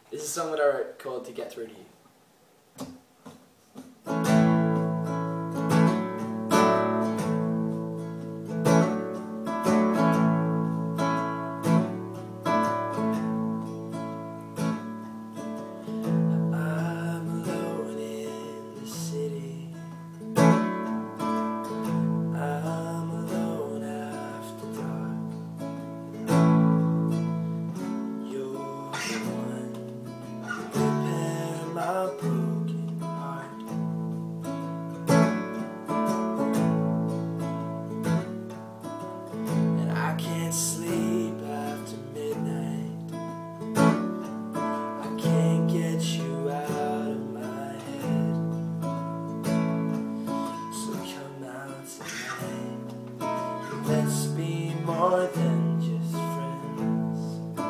This is a song that I wrote called To Get Through to You. A broken heart. And I can't sleep after midnight. I can't get you out of my head. So come out tonight and let's be more than just friends.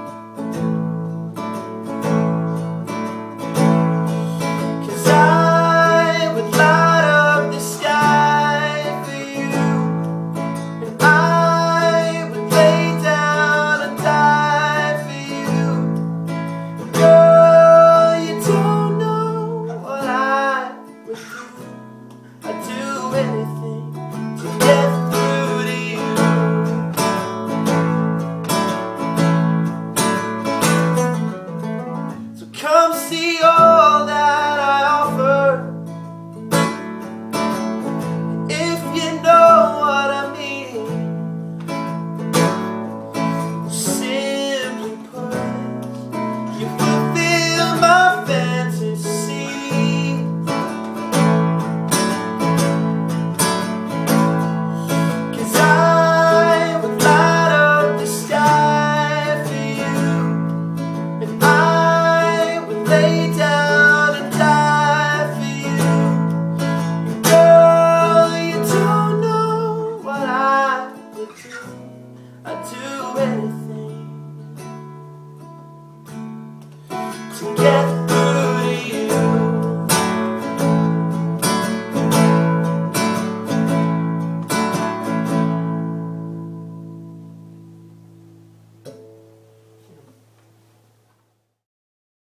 I'd do anything to get through to you. So come see all that I offer. If you know what I mean, simply put, you fulfill my fantasy. I'd do anything to get